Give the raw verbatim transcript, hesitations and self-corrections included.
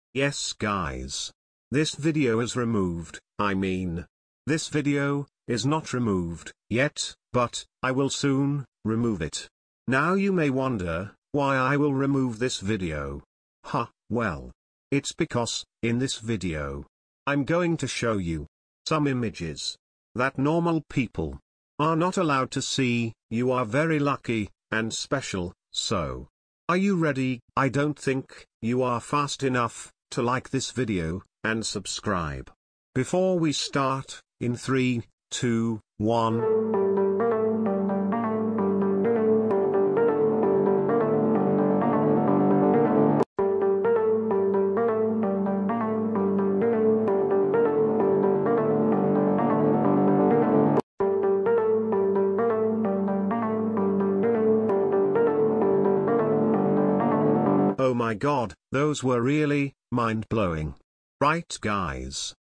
Yes guys. This video is removed, I mean. This video is not removed yet, but I will soon remove it. Now you may wonder why I will remove this video. Ha, well. It's because, in this video, I'm going to show you some images that normal people are not allowed to see. You are very lucky and special, so are you ready? I don't think you are fast enough to like this video and subscribe. Before we start, in three, two, one. Oh my god, those were really mind-blowing. Right guys?